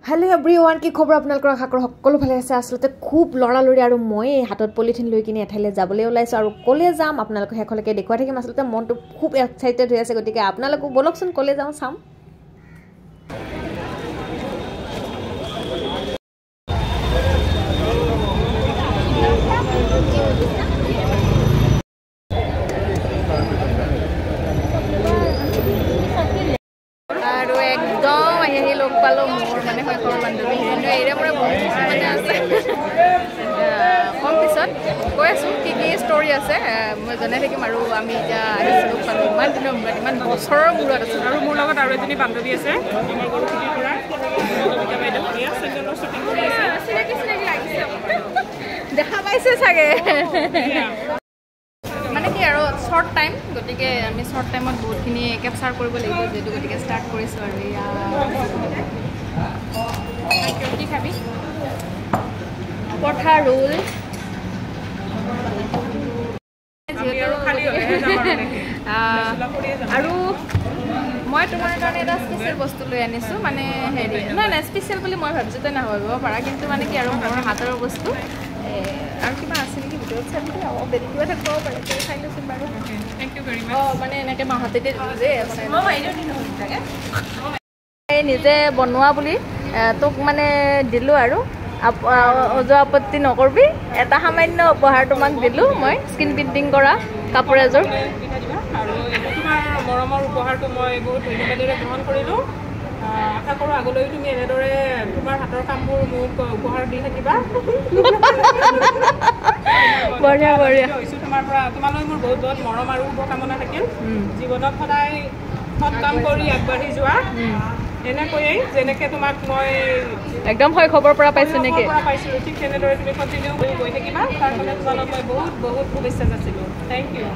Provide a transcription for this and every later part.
Hello everyone, কি খবৰ আপোনালোকৰ আশা কৰো সকলো ভালে আছে আসলতে খুব লৰালৰি আৰু মই হাতত পলিথিন লৈ কিনে এঠাইলে যাবলৈ ওলাইছো আৰু কলে যাম আপোনালোকক হেখলৈকে দেখুৱাই থাকিম আসলতে মনটো খুব এক্সাইটেড হৈ আছে গতিকে আপোনালোক বলকচোন কলে যাওঁ চাম পালো মোৰ মানে হয় কৰ বান্ধৱী হেনে এৰে মৰে বহুত মানে আছে কম পিছত কৈ আছো কি ষ্টৰী আছে মই জনাই থাকিম আৰু আমি এতিয়া আহিছিলোঁ পালো ইমান দিনৰ মূৰত ইমান বছৰৰ মূৰত আছে আৰু মোৰ লগত আৰু এজনী বান্ধৱী আছে আমাৰ গৰুখিনিৰ পৰা কবিতা বাইদেউ চেণ্ডেলৰ শ্বুটিং কৰি আছে চিনাকি লাগিছে দেখা পাইছে চাগে মানে কি আৰু শৰ্ট টাইম গতিকে আমি শৰ্ট টাইমত বহুতখিনি কেপচাৰ কৰিব লাগিব যেহেতু গতিকে ষ্টাৰ্ট কৰিছোঁ আৰু কি খাবি পঠা ৰোল আৰু মই তোমাৰ কাৰণে এটা স্পেচিয়েল বস্তু লৈ আনিছোঁ মানে হেৰি নাই স্পেচিয়েল বুলি মই ভাবিছোঁ তই নাভাবিব পাৰা কিন্তু মানে কি আৰু মোৰ হাতৰ বস্তু আৰু কিবা আছে নেকি ভিতৰত চাবি বেলেগ কিবা থাকিব পাৰে চাই লৈছোন বাৰু থেংক ইউ ভেৰি মাছ মানে এনেকৈ মাহঁতেতে যে নিজে বনোৱা বুলি তোক মানে দিলোঁ আৰু অজু আপত্তি নকৰবি এটা সামান্য উপহাৰ তোমাক দিলোঁ মই স্কিন পেইণ্টিং কৰা কাপোৰ এযোৰ আৰু তোমাৰ মৰমৰ উপহাৰটো মই বহুত ধন্যবাদেৰে গ্ৰহণ কৰিলোঁ আশা কৰোঁ আগলৈও তুমি এনেদৰে তোমাৰ হাতৰ কামবোৰ মোক উপহাৰ দি থাকিবা বঢ়িয়া বঢ়িয়া হৈছোঁ তোমাৰ পৰা তোমালৈ মোৰ বহুত বহুত মৰম আৰু শুভকামনা থাকিল জীৱনত সদায় সৎ কাম কৰি আগবাঢ়ি যোৱা এনেকৈয়ে যেনেকৈ তোমাক মই একদম শৈশৱৰ পৰা পাইছোঁ নেকি পাইছিলোঁ ঠিক তেনেদৰে তুমি কণ্টিনিউ কৰি গৈ থাকিবা তাৰ কাৰণে তোমালোক মই বহুত বহুত শুভেচ্ছা যাচিলোঁ থেংক ইউ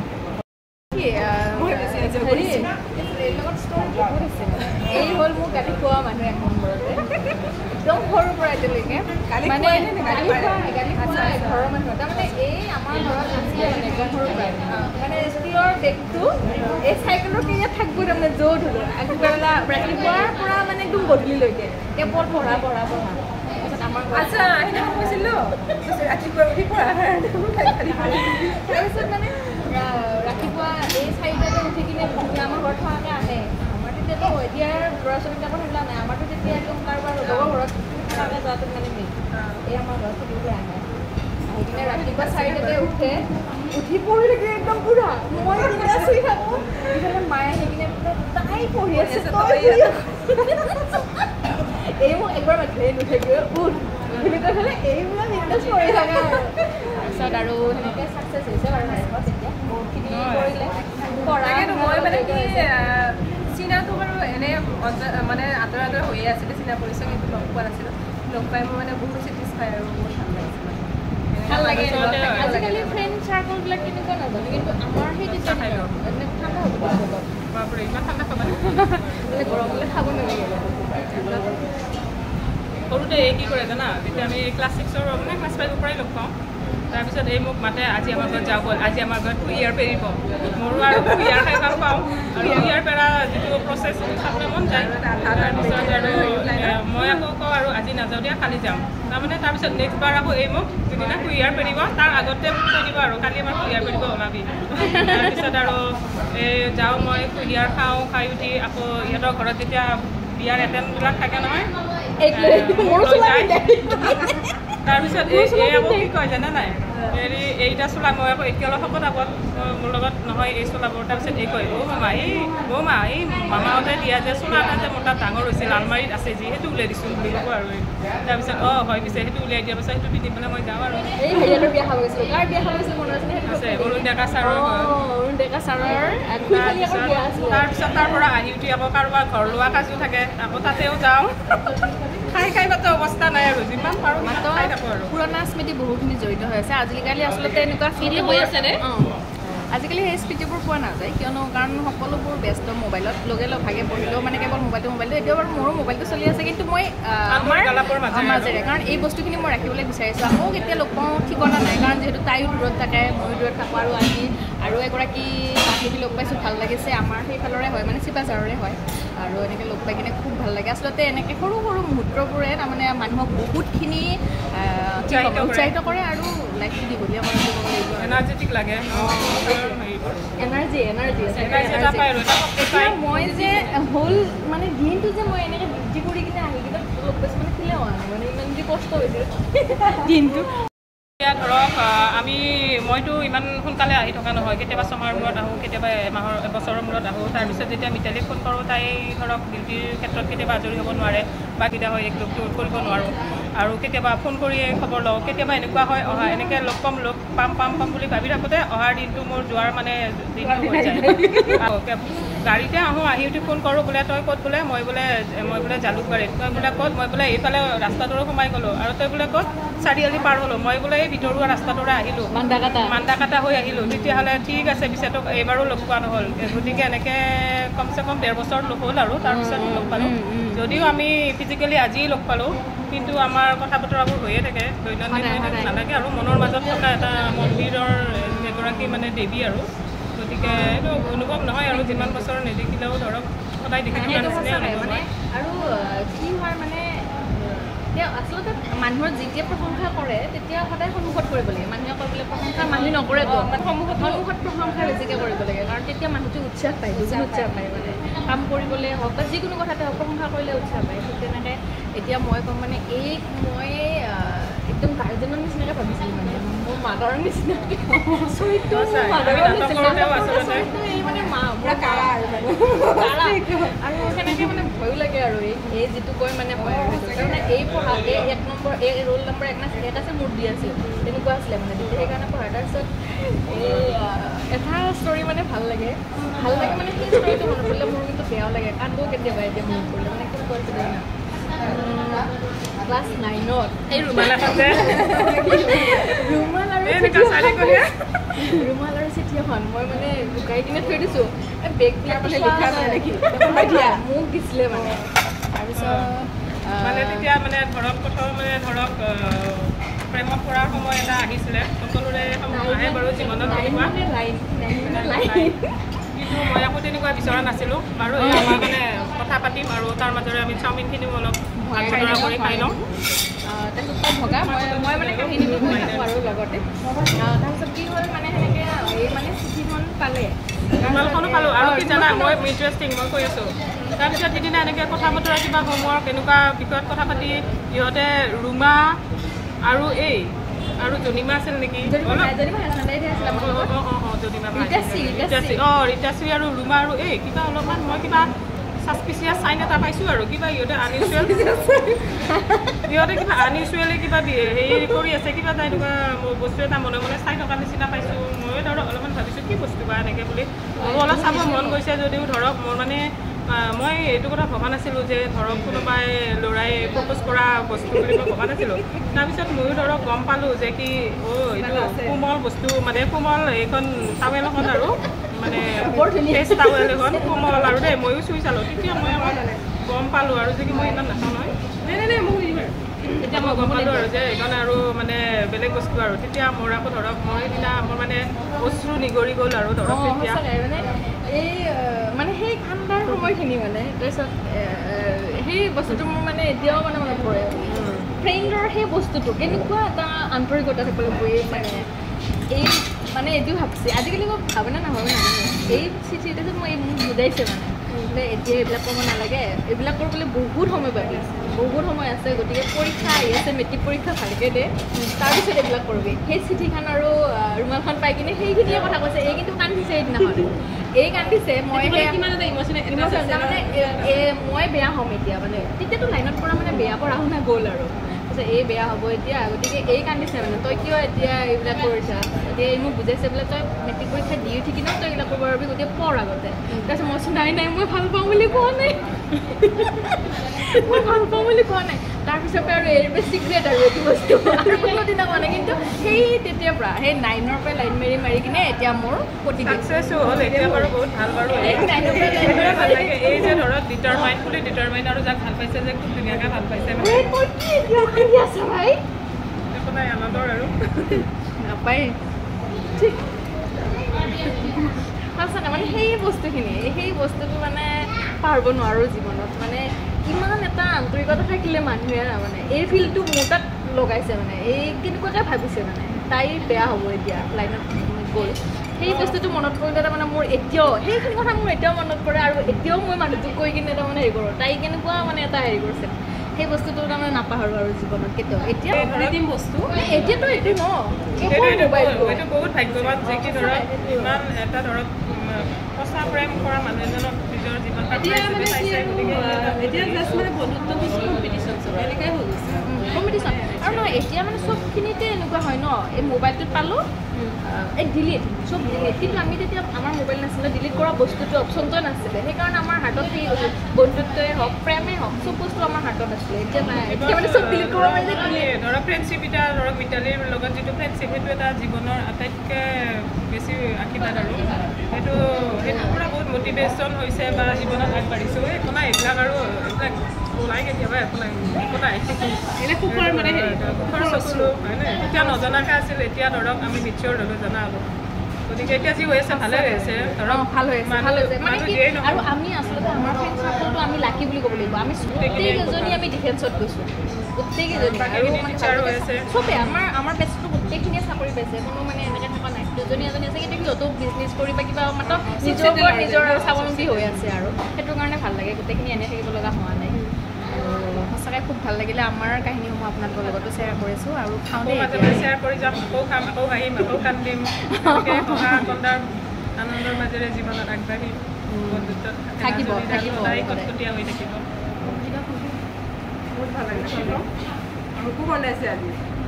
এই হ'ল মোৰ গালি খোৱা মানুহ এক নম্বৰতে একদম সৰুৰ পৰা এতিয়ালৈকে মানে ঘৰৰ মানুহ তাৰমানে এই আমাৰ ঘৰত আছিলে মানে একদম সৰুৰ পৰাই মানে স্কুলৰ বেগটো এই চাইকেলৰ কেৰিয়াত থাকিব তাৰমানে য'ত হ'লো আগবেলা ৰাতিপুৱাৰ পৰা মানে একদম গধূলিলৈকে কেৱল পঢ়া তাৰপিছত আমাৰ আচ্ছা সেইদিনা কৈছিলোঁ ৰাতিপুৱা উঠি পঢ়া তাৰপিছত মানে ৰাতিপুৱা এই চাৰিটাতে উঠি কিনে আমাৰ ঘৰত থকাকৈ আহে আমাৰ তেতিয়াতো এতিয়াৰ ল'ৰা ছোৱালীবিলাকৰ সেইবিলাক নাই আমাৰতো তেতিয়া একদম কাৰোবাৰ লগৰ ঘৰত থকাকৈ যোৱাটো মানে মেইন এই আমাৰ ল'ৰা ছোৱালীবোৰে আহে আহি কিনে ৰাতিপুৱা চাৰিটাতে উঠে উঠি পঢ়ি থাকে একদম পুৰা মই তেতিয়া চুই থাকোঁ ইফালে মায়ে আহি কিনে তাই পঢ়ি আছে এই মোক একবাৰ মাতিলে নুঠে উঠ বুলি কৈ পেলাই এইবিলাক ইণ্টাৰেষ্ট কৰি থাকে তাৰপিছত আৰু সেনেকৈ ছাকচেছ হৈছে বাৰু লাইফত তেতিয়া বহুতখিনি কৰিলে পঢ়াকেতো মই মানে কি চিনাটো বাৰু এনেই মানে আঁতৰে আঁতৰে হৈয়ে আছিলে চিনা পৰিচয় কিন্তু লগ পোৱা নাছিলোঁ লগ পাই মই মানে বহুত চেটিছফাই আৰু বহুত ভাল লাগিছে ভাল লাগে আজিকালি ফ্ৰেণ্ড চাৰ্কলবিলাক কেনেকুৱা নাজানো কিন্তু আমাৰ সেই তেতিয়া ঠাণ্ডা হ'ব বাপৰে ইমান ঠাণ্ডা খাবা গৰম হ'লে খাব নালাগে সৰুতে এই কি কৰে জানা তেতিয়া আমি ক্লাছ 6ৰ মানে ক্লাছ 5ৰ পৰাই লগ পাওঁ তাৰপিছত এই মোক মাতে আজি আমাৰ ঘৰত যাওঁ ব'ল আজি আমাৰ ঘৰত কুঁহিয়াৰ পেৰিব মোৰো আৰু কুঁহিয়াৰ খাই ভাল পাওঁ আৰু কুঁহিয়াৰ পেৰা যিটো প্ৰচেছ খাবলৈ মন যায় তাৰপিছত আৰু মই আকৌ কওঁ আৰু আজি নাযাওঁ দিয়া কালি যাম তাৰমানে তাৰপিছত নেক্সট বাৰ আকৌ এই মোক যিদিনা কুঁহিয়াৰ পেৰিব তাৰ আগতে মোক কৈ দিব আৰু কালি আমাৰ কুঁহিয়াৰ পেৰিব ওলাবি তাৰপিছত আৰু এই যাওঁ মই কুঁহিয়াৰ খাওঁ খাই উঠি আকৌ ইহঁতৰ ঘৰত যেতিয়া বিয়াৰ এটেণ্ডবিলাক থাকে নহয় তাৰপিছত এই আকৌ কি কয় জানে নাই হেৰি এইটা চোলা মই আকৌ এতিয়া অলপ শকত আগত মোৰ লগত নহয় এই চোলাবোৰ তাৰপিছত এই কয় মা এই মামাহঁতে দিয়া যে চোলা এটা যে মোৰ তাত ডাঙৰ হৈছিল আলমাৰীত আছে যি সেইটো উলিয়াই দিছোঁ বুলি ক'ব আৰু তাৰপিছত হয় পিছে সেইটো উলিয়াই দিয়াৰ পাছত সেইটো পিন্ধি পেলাই মই যাওঁ আৰু আছে অৰুণ ডেকা ছাৰৰ তাৰপিছত তাৰ পৰা আহি উঠি আকৌ কাৰোবাৰ ঘৰ লোৱা কাজো থাকে আকৌ তাতেও যাওঁ খাই খাই মাত্ৰ অৱস্থা নাই আৰু যিমান পাৰোঁ খাই থাকোঁ আৰু পুৰণা স্মৃতি বহুখিনি জড়িত হৈ আছে আজিকালি আচলতে এনেকুৱা ফিল হৈ আছেনে আজিকালি সেই স্মৃতিবোৰ পোৱা নাযায় কিয়নো কাৰণ সকলোবোৰ ব্যস্ত মোবাইলত লগে লগ ভাগে পঢ়িলেও মানে কেৱল মোবাইলটো এতিয়াও বাৰু মোৰো মোবাইলটো চলি আছে কিন্তু মই আমাৰ লোকৰ মাজেৰে কাৰণ এই বস্তুখিনি মই ৰাখিবলৈ বিচাৰিছোঁ আকৌ কেতিয়া লগ পাওঁ ঠিকনা নাই কাৰণ যিহেতু তাইও দূৰত থাকে ময়ো দূৰত থাকোঁ আৰু এগৰাকী বান্ধৱী লগ পাইছোঁ ভাল লাগিছে আমাৰ সেইফালৰে হয় মানে চিপাঝাৰৰে হয় আৰু এনেকৈ লগ পাই কিনে খুব ভাল লাগে আচলতে এনেকৈ সৰু সৰু মুহূৰ্তবোৰে তাৰমানে মানুহক বহুতখিনি উৎসাহিত কৰে আৰু লাইফটো দীঘলীয়া মানুহ দিব লাগিব এনাৰ্জেটিক লাগে এনাৰ্জি এতিয়া মই যে হ'ল মানে দিনটো যে মই এনেকৈ ডিউটি কৰি কিনে আহি কিনে লগ পাইছোঁ মানে ফিলে হোৱা নাই মানে ইমান যে কষ্ট হৈছে দিনটো এতিয়া ধৰক মইতো ইমান সোনকালে আহি থকা নহয় কেতিয়াবা ছমাহৰ মূৰত আহোঁ কেতিয়াবা এবছৰৰ মূৰত আহোঁ তাৰপিছত যেতিয়া মিতালীক ফোন কৰোঁ তাই ধৰক ডিউটিৰ ক্ষেত্ৰত কেতিয়াবা আজৰি হ'ব নোৱাৰে বা কেতিয়াবা হয় এক লগ কৰিব নোৱাৰোঁ আৰু কেতিয়াবা ফোন কৰিয়ে খবৰ লওঁ কেতিয়াবা এনেকুৱা হয় এনেকৈ লগ পাম বুলি ভাবি থাকোঁতে অহাৰ দিনটো মোৰ যোৱাৰ মানে দিনটো হৈ যায় গাড়ীতে আহোঁ আহি উঠি ফোন কৰোঁ বোলে তই ক'ত বোলে মই বোলে জালুকবাৰীত তই বোলে ক'ত মই বোলে এইফালে ৰাস্তাটোৰে সোমাই গ'লোঁ আৰু তই বোলে ক'ত চাৰিআলি পাৰ হ'লোঁ মই বোলে এই ভিতৰুৱা ৰাস্তাটোৰে আহিলোঁ মান্দাকাটা হৈ আহিলোঁ তেতিয়াহ'লে ঠিক আছে পিছতো এইবাৰো লগ পোৱা নহ'ল গতিকে এনেকৈ কমচে কম 1.5 বছৰ হ'ল আৰু তাৰপিছত লগ পালোঁ যদিও আমি ফিজিকেলি আজিয়ে লগ পালোঁ কিন্তু আমাৰ কথা বতৰাবোৰ হৈয়ে থাকে দৈনন্দিন নালাগে আৰু মনৰ মাজত থকা এটা মন্দিৰৰ এগৰাকী মানে দেৱী আৰু গতিকে এইটো অনুভৱ নহয় আৰু যিমান বছৰ নেদেখিলেও ধৰক সদায় দেখি থকা নিচিনাই অনুভৱ হয় আৰু কি হয় মানে আচলতে মানুহৰ যেতিয়া প্ৰশংসা কৰে তেতিয়া সদায় সন্মুখত কৰিব লাগে মানুহে কৰিবলৈ প্ৰশংসা মানুহ নকৰেতো সন্মুখত প্ৰশংসা বেছিকৈ কৰিব লাগে কাৰণ তেতিয়া মানুহটো উৎসাহ পায় উৎসাহ পায় মানে কাম কৰিবলৈ হওক বা যিকোনো কথাতে হওক প্ৰশংসা কৰিলে উৎসাহ পায় ঠিক তেনেকৈ এতিয়া মই ক'ম মানে মই একদম গাৰ্জেনৰ নিচিনাকৈ ভাবিছিলোঁ মানে মোৰ মাদাৰৰ নিচিনাকৈ চৰিত্ৰ মানে মা পুৰা কাৰা আৰু সেনেকৈ মানে ভয়ো লাগে আৰু এই যিটো কয় মানে ভয় তাৰমানে এই পঢ়া এক নম্বৰ ৰোল নম্বৰ 1 আছে মোৰ দি আছিল তেনেকুৱা আছিলে মানে তেতিয়া সেইকাৰণে পঢ়া তাৰপিছত এটা ষ্টৰি মানে ভাল লাগে মানে সেই ষ্টৰিটো মনত পৰিলে মোৰ কিন্তু বেয়াও লাগে কান্দো কেতিয়াবা এতিয়া মনত পৰিলে মানে কি কৰিছিলে ক্লাছ 9ত এই ৰুমাল আৰু চিঠি এখন মই মানে লুকাই কিনে থৈ দিছোঁ বেগবিলাক মোক দিছিলে মানে তাৰপিছত মানে তেতিয়া মানে ধৰক প্ৰথম মানে ধৰক প্ৰেমত পৰাৰ সময় এটা আহিছিলে সকলোৰে আহে বাৰু জীৱনত কিন্তু মই আকৌ তেনেকুৱা বিচৰা নাছিলোঁ আৰু আমাৰ মানে কথা পাতিম আৰু তাৰ মাজৰে আমি চাওমিনখিনিও অলপ ভাগ বতৰা কৰি খাই লওঁ তাৰপিছত ভগা মই মানে কাহিনীটো কৈ থাকোঁ আৰু লগতে তাৰপিছত কি হ'ল মানে সেনেকৈ এই মানে চিঠিখন পালে ৰুমালখনো পালোঁ আৰু কি জানা মই ইণ্টাৰেষ্টিং মই কৈ আছোঁ তাৰপিছত সিদিনা এনেকৈ কথা বতৰা কিবা হোমৱৰ্ক এনেকুৱা বিষয়ত কথা পাতি ইহঁতে ৰুমা আৰু আৰু জনিমা আছিল নেকি ৰীতাশ্ৰী আৰু ৰুমা আৰু কিবা অলপমান মই কিবা ছাছপিচিয়াছ চাইন এটা পাইছোঁ আৰু কিবা ইহঁতে আনইউজুৱেলি কিবা হেৰি কৰি আছে কিবা এটা এনেকুৱা বস্তু এটা মনে মনে চাই থকা নিচিনা পাইছোঁ ময়ো ধৰক অলপমান ভাবিছোঁ কি বস্তু বা এনেকৈ বুলি মোৰ অলপ চাব মন গৈছে যদিও ধৰক মোৰ মানে মই এইটো কথা ভবা নাছিলোঁ যে ধৰক কোনোবাই ল'ৰাই প্ৰপ'জ কৰা বস্তু বুলি মই ভবা নাছিলোঁ তাৰপিছত ময়ো ধৰক গম পালোঁ যে কি এইটো কোমল বস্তু মানে কোমল এইখন টাৱেল এখন আৰু মানে ফেচ টাৱেল এখন কোমল আৰু দেই ময়ো চুই চালোঁ তেতিয়া মই গম পালোঁ আৰু যে কি মই ইমান নাচাওঁ নহয় তেতিয়া মই গম পালোঁ আৰু যে এইখন আৰু মানে বেলেগ বস্তু আৰু তেতিয়া মোৰ আকৌ ধৰক মই সেইদিনা মোৰ মানে অশ্ৰু নিগৰি গ'ল আৰু ধৰক তেতিয়া এই মানে সেই ঠাণ্ডাৰ সময়খিনি মানে তাৰপিছত সেই বস্তুটো মোৰ মানে এতিয়াও মানে মনত পৰে ফ্ৰেণ্ডৰ সেই বস্তুটো কেনেকুৱা এটা আন্তৰিকতা থাকিবলৈ মানে এই মানে এইটো ভাবিছে আজিকালি মই ভাবনা নাভাবে নাজানো এই চিঠিটো মই মোক বুজাইছে মানে এতিয়া এইবিলাক ক'ব নালাগে এইবিলাক কৰিবলৈ বহুত সময় বাকী আছে বহুত সময় আছে গতিকে পৰীক্ষা আহি আছে মেট্ৰিক পৰীক্ষা ভালকৈ দে তাৰপিছত এইবিলাক কৰিবি সেই চিঠিখন আৰু ৰুমালখন পাই কিনে সেইখিনিয়ে কথা কৈছে এই কিন্তু কান্দিছে সেইদিনাখন এই কান্দিছে মই কিমান এটা ইম'চনেল তাৰমানে মই বেয়া হ'ম এতিয়া মানে তেতিয়াতো লাইনত পৰা মানে বেয়া পঢ়া শুনা গ'ল আৰু এই বেয়া হ'ব এতিয়া গতিকে এই কান্দিছে মানে তই কিয় এতিয়া এইবিলাক কৰিছা এতিয়া এই মোক বুজাইছে বোলে তই মেট্ৰিক পৰীক্ষা দি উঠি কিনে তই এইবিলাক কৰিব পাৰিবি গতিকে পঢ় আগতে তাৰপিছত মই নাই মই ভাল পাওঁ বুলি কোৱা নাই মই ভাল পাওঁ বুলি কোৱা নাই তাৰপিছত পিছৰ পৰা আৰু এৰিবে চিক্ৰেট আৰু এইটো বস্তু আৰু কোনোদিনা মানে কিন্তু সেই তেতিয়াৰ পৰা সেই 9ৰ পৰা লাইন মাৰি কিনে এতিয়া মোৰ প্ৰতি সাকসেছো হ'ল এতিয়া বাৰু বহুত ভাল বাৰু এই 9ৰ পৰা লাইন মাৰি ভাল লাগে এই যে ধৰক ডিটাৰমাইন আৰু যাক ভাল পাইছে যে খুব ধুনীয়াকৈ ভাল পাইছে মানে মোৰ কি এতিয়া আহি আছে ভাই একো নাই আনন্দৰ আৰু নাপায় সঁচাকৈ মানে সেই বস্তুটো মানে পাহৰিব নোৱাৰোঁ জীৱনত মানে ইমান এটা আন্তৰিকতা থাকিলে মানুহে মানে এই ফিল্ডটো মোৰ তাত লগাইছে মানে এই কেনেকুৱাকৈ ভাবিছে মানে তাইৰ বেয়া হ'ব এতিয়া লাইনত গ'ল সেই বস্তুটো মনত পৰিলে তাৰমানে মোৰ এতিয়াও সেইখিনি কথা মোৰ এতিয়াও মনত পৰে আৰু এতিয়াও মই মানুহটোক কৈ কিনে তাৰমানে হেৰি কৰোঁ তাই কেনেকুৱা মানে এটা হেৰি কৰিছে সেই বস্তুটো তাৰমানে নাপাহৰোঁ আৰু জীৱনত কেতিয়াও এতিয়া অকৃত্ৰিম বস্তু এতিয়াতো এইটো ন এইটো বহুত ভাগ্যৱান যে কি ধৰক ইমান এটা ধৰক সঁচা প্ৰেম কৰা মানুহ এজনক নিজৰ জীৱন কম্পিটিশ্যন আৰু নহয় এতিয়া মানে চবখিনিতে এনেকুৱা হয় ন এই মোবাইলটোত পালোঁ এই ডিলিট চব ডিলিট কিন্তু আমি তেতিয়া আমাৰ মোবাইল নাছিলে ডিলিট কৰা বস্তুটো অপশ্যনটোৱে নাছিলে সেইকাৰণে আমাৰ হাতত সেই বন্ধুত্বই হওক প্ৰেমেই হওক চব বস্তু আমাৰ হাতত আছিলে এতিয়া নাই এতিয়া মানে চব ডিলিট কৰিব পাৰি যে ধৰক ফ্ৰেণ্ডশ্বিপ এটা ধৰক মিতালীৰ লগত যিটো ফ্ৰেণ্ডশ্বিপ সেইটো এটা জীৱনৰ আটাইতকৈ বেছি আশীৰ্বাদ আৰু সেইটো পৰা বহুত মটিভেশ্যন হৈছে বা জীৱনত আগবাঢ়িছোঁ একো নাই এইবিলাক আৰু এইবিলাক ওলাই কেতিয়াবা একো নাই এনে কুকুৰ মানে হেৰি কুকুৰ চকুলো হয়নে তেতিয়া নজনাকৈ আছিল এতিয়া ধৰক আমি নিশ্চয় হ'লোঁ জনা হ'ব গতিকে এতিয়া যি হৈ আছে ভালে হৈ আছে ধৰক ভাল হৈ আছে মানে কি আৰু আমি আচলতে আমাৰ ফ্ৰেণ্ড চাৰ্কলটো আমি লাকি বুলি ক'ব লাগিব আমি গোটেইকেইজনী আমি ডিফেন্সত গৈছোঁ গোটেইকেইজনী আৰু মানে চবেই আমাৰ বেষ্টটো গোটেইখিনিয়ে চাকৰি পাইছে কোনো মানে এনেকৈ থকা নাই দুজনী এজনী আছে কিন্তু সিহঁতেও বিজনেছ কৰি বা কিবা মাত্ৰ নিজৰ ওপৰত নিজৰ স্বাৱলম্বী হৈ আছে আৰু সেইটো কাৰণে ভাল লাগে গোটেইখিনি এনে থাকিব লগা হোৱা নাই সঁচাকৈ খুব ভাল লাগিলে আমাৰ কাহিনীসমূহ আপোনালোকৰ লগতো শ্বেয়াৰ কৰিছোঁ আৰু খাওঁতে শ্বেয়াৰ কৰি যাম আকৌ খাম আকৌ আহিম আকৌ কান্দিম আনন্দৰ মাজেৰে জীৱনত আগবাঢ়িম বন্ধুত্বত থাকিব হৈ থাকিব বহুত ভাল লাগিছে আৰু খুব বনাইছে আজি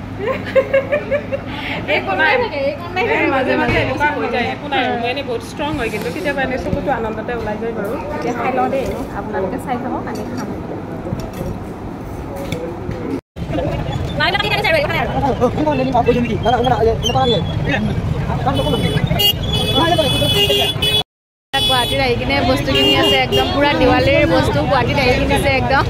মাজে মাজে এনেকুৱা হৈ যায় একো নাই আৰু এনেই বহুত ষ্ট্ৰং হয় কিন্তু কেতিয়াবা এনেই চকুটো আনন্দতে ওলাই যায় বাৰু এতিয়া খাই লওঁ দেই আপোনালোকে চাই থাকক আমি খাম গুৱাহাটীত আহি কিনে বস্তু কিনি আছে একদম পুৰা দিৱালীৰ বস্তু গুৱাহাটীত আহি কিনিছে একদম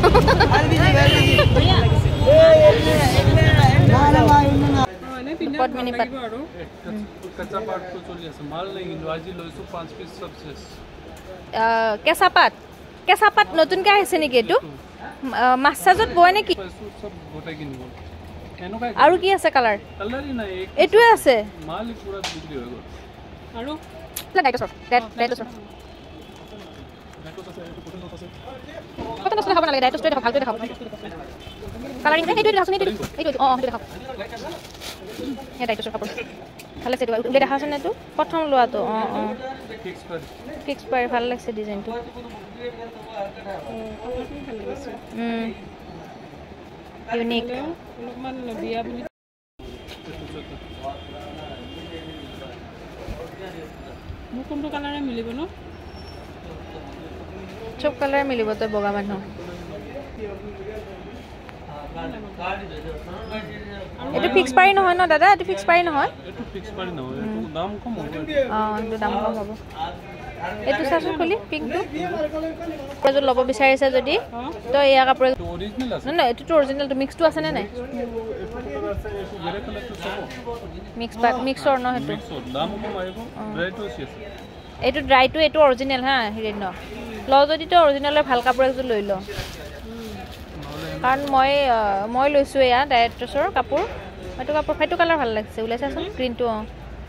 কেঁচা পাত নতুনকৈ আহিছে নেকি এইটো মাছ চাজত বয় নেকি আৰু কি আছে কালাৰ এইটোৱে আছে আৰু খাব নালাগে ডাইটছটোৱে দেখাওক ভালকৈ দেখাওক কালাৰিং সেইটোৱে দেখাচোন এইটো অঁ সেইটো দেখাওক সেই ডাইটছৰ কাপোৰ ভাল লাগিছে এইটো উলিয়াই দেখাচোন এইটো প্ৰথম লোৱাটো অঁ অঁ ফিক্স পাই ভাল লাগিছে ডিজাইনটো ইউনিক অলপমান বিয়া বুলি মোক কোনটো কালাৰে মিলিব ন চব কালাৰে মিলিব তই বগা মানুহ এইটো ফিক্স পাৰি নহয় ন দাদা এইটো ফিক্স পাৰি নহয় অঁ এইটো দাম কম হ'ব এইটো চাচোন খুলি পিংকটো এযোৰ ল'ব বিচাৰিছে যদি তই এয়া কাপোৰ নহয় নহয় এইটোতো অৰিজিনেলটো মিক্সটো আছেনে নাই মিক্সৰ ন সেইটো এইটো ড্ৰাইটো এইটো অৰিজিনেল হা হেৰি ন ল যদি তই অৰিজিনেলৰ ভাল কাপোৰ এযোৰ লৈ ল কাৰণ মই লৈছোঁ এয়া ডাইৰেক্টছৰ কাপোৰ সেইটো কালাৰ ভাল লাগিছে ওলাই চাচোন গ্ৰীণটো অঁ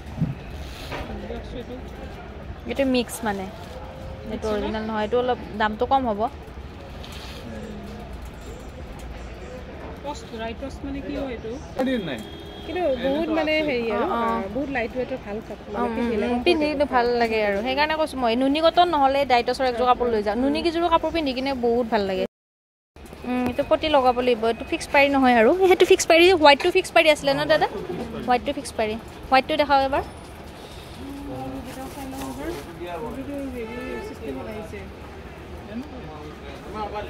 এইটো মিক্স মানে এইটো অৰিজিনেল নহয় এইটো অলপ দামটো কম হ'ব বহুত মানে হেৰি আৰু বহুত লাইট ৱেটৰ ভাল কাপোৰ পিন্ধি কিন্তু ভাল লাগে আৰু সেইকাৰণে কৈছোঁ মই নুনি কটন নহ'লে ডাইটছৰ একযোৰ কাপোৰ লৈ যাওঁ নুনি কেইযোৰ কাপোৰ পিন্ধি কিনে বহুত ভাল লাগে এইটো পটি লগাব লাগিব এইটো ফিক্স পাৰি নহয় আৰু সেইটো ফিক্স পাৰি হোৱাইটটো ফিক্স পাৰি আছিলে ন দাদা হোৱাইটটো ফিক্স পাৰি হোৱাইটটো দেখাওঁ এবাৰ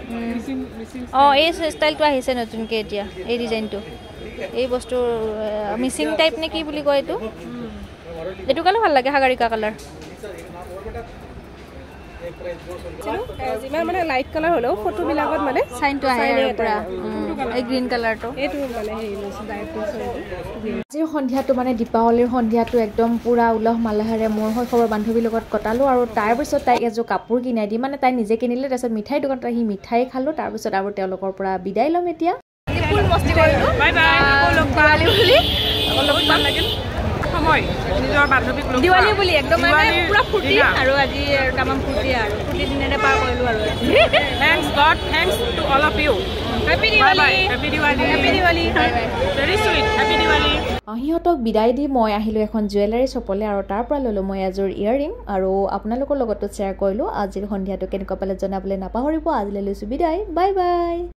অঁ এই ষ্টাইলটো আহিছে নতুনকৈ এতিয়া এই ডিজাইনটো এই বস্তু মিচিং টাইপ নে কি বুলি কয় এইটো এইটো কালাৰ ভাল লাগে সাগৰিকা কালাৰ যিমান মানে লাইট কালাৰ হ'লেও ফটোবিলাকত মানে চাইনটো আহে আৰু পুৰা এই গ্ৰীণ কালাৰটো এইটো মানে হেৰি লৈছোঁ আজিৰ সন্ধিয়াটো মানে দীপাৱলীৰ সন্ধিয়াটো একদম পুৰা উলহ মালহেৰে মোৰ শৈশৱৰ বান্ধৱীৰ লগত কটালোঁ আৰু তাৰপিছত তাইক এযোৰ কাপোৰ কিনাই দি মানে তাই নিজে কিনিলে তাৰপিছত মিঠাই দোকানত আহি মিঠাই খালোঁ তাৰপিছত আৰু তেওঁলোকৰ পৰা বিদায় ল'ম এতিয়া ফুল মস্তি কৰিলোঁ বাই বাই দিৱালী বুলি অলপ ভাল লাগিল সময় নিজৰ বান্ধৱীক লগ দিৱালী বুলি একদম মানে পুৰা ফূৰ্তি আৰু আজি তামাম ফূৰ্তি আৰু ফূৰ্তি দিনেৰে পাৰ কৰিলোঁ আৰু Thanks God, thanks to all of you. Happy Bye bye. Diwali Happy Diwali. Happy Diwali Very sweet. Happy Diwali. সিহঁতক বিদায় দি মই আহিলোঁ এখন জুৱেলাৰী শ্বপলৈ আৰু তাৰ পৰা ল'লোঁ মই এযোৰ ইয়াৰিং আৰু আপোনালোকৰ লগতো শ্বেয়াৰ কৰিলোঁ আজিৰ সন্ধিয়াটো কেনেকুৱা পালে জনাবলৈ নাপাহৰিব আজিলৈ লৈছোঁ বিদায় বাই বাই